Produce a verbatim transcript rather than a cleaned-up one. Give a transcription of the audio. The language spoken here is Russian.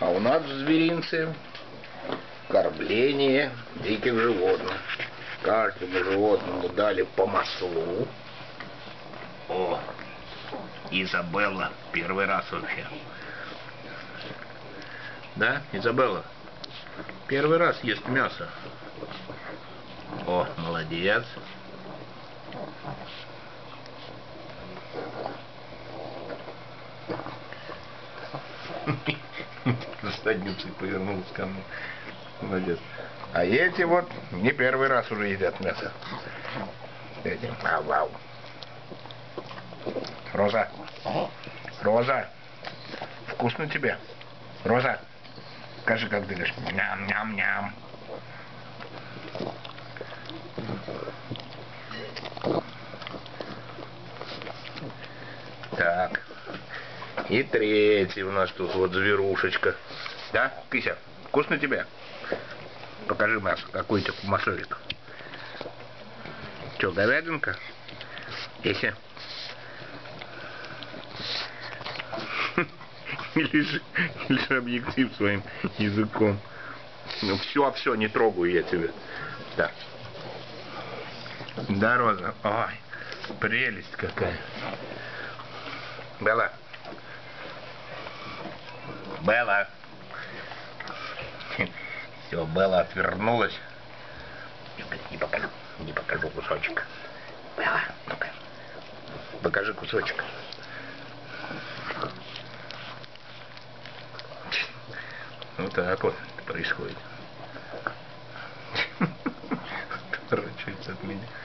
А у нас в зверинце кормление диких животных. Каждому животному дали по маслу. О, Изабелла, первый раз вообще. Да, Изабелла? Первый раз ест мясо. О, молодец. Задницей повернулся ко мне. Молодец. А эти вот не первый раз уже едят мясо. Эти. Вау, вау. Роза. Роза. Вкусно тебе? Роза. Скажи, как ты говоришь. Ням-ням-ням. Так. И третий у нас тут вот зверушечка. Да, Кися? Вкусно тебе? Покажи мясо, какой у тебя маслик. Че, говядинка? Кися? Или же, или же объектив своим языком. Ну все, все, не трогаю я тебя. Да. Да, Роза. Ой, прелесть какая. Белла. Белла. Все, Белла отвернулась. Не покажу, не покажу кусочек. Белла, ну-ка. Покажи кусочек. Вот так вот происходит. Отворачивается от меня.